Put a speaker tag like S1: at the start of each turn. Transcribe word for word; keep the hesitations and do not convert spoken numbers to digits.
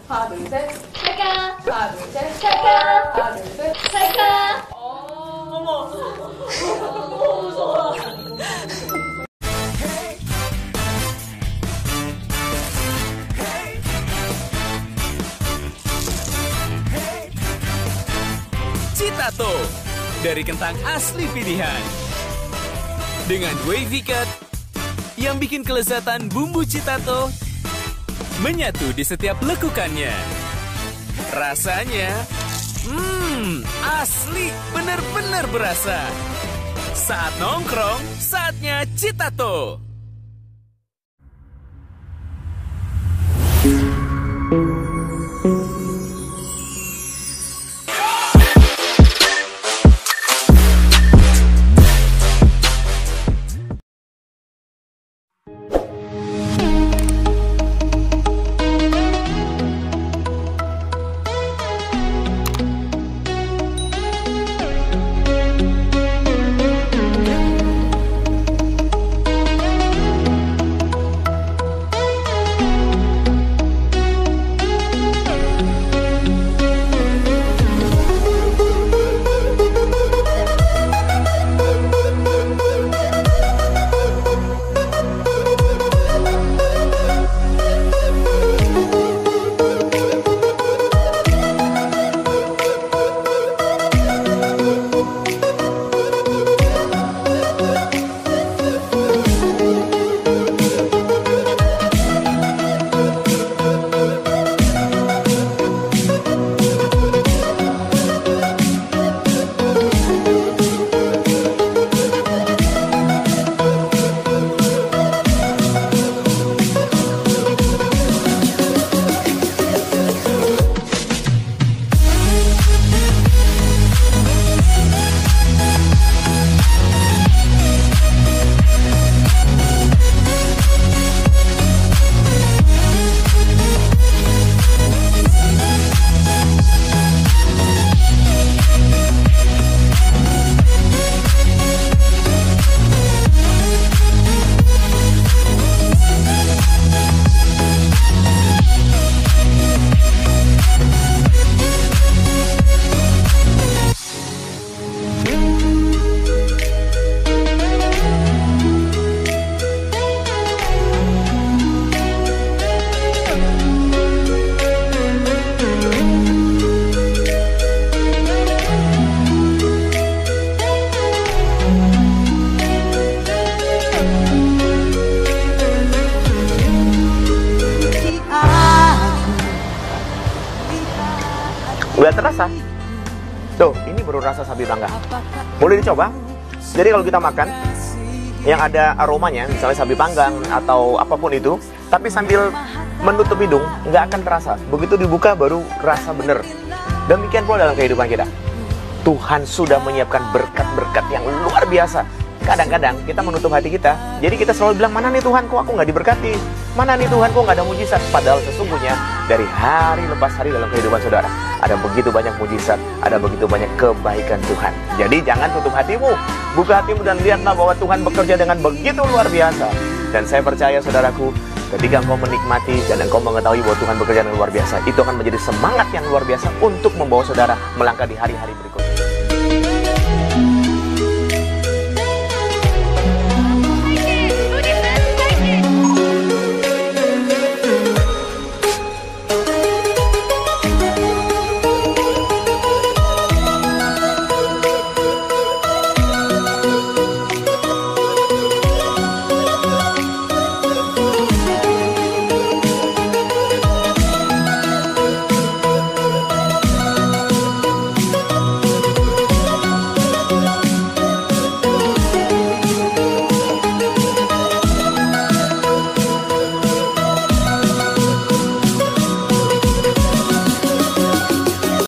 S1: 하나, 둘, 셋. 찰까. 하나, 둘, 셋. 찰까. 하나, 둘, 셋. 찰까. 어머. 너무 무서워.
S2: Citato dari kentang asli pilihan dengan wavy cut yang bikin kelezatan bumbu Citato menyatu di setiap lekukannya. Rasanya, hmm, asli, bener-bener berasa. Saat nongkrong, saatnya Citato.
S3: Udah terasa. Tuh, ini baru rasa sapi panggang. Boleh dicoba. Jadi kalau kita makan yang ada aromanya, misalnya sapi panggang atau apapun itu, tapi sambil menutup hidung, nggak akan terasa. Begitu dibuka baru rasa bener. Demikian pula dalam kehidupan kita. Tuhan sudah menyiapkan berkat-berkat yang luar biasa. Kadang-kadang kita menutup hati kita. Jadi kita selalu bilang, mana nih Tuhan, kok aku nggak diberkati? Mana nih Tuhan, kok nggak ada mujizat? Padahal sesungguhnya dari hari lepas hari dalam kehidupan saudara, ada begitu banyak mujizat, ada begitu banyak kebaikan Tuhan. Jadi jangan tutup hatimu. Buka hatimu dan lihatlah bahwa Tuhan bekerja dengan begitu luar biasa. Dan saya percaya saudaraku, ketika engkau menikmati dan engkau mengetahui bahwa Tuhan bekerja dengan luar biasa, itu akan menjadi semangat yang luar biasa untuk membawa saudara melangkah di hari-hari berikutnya.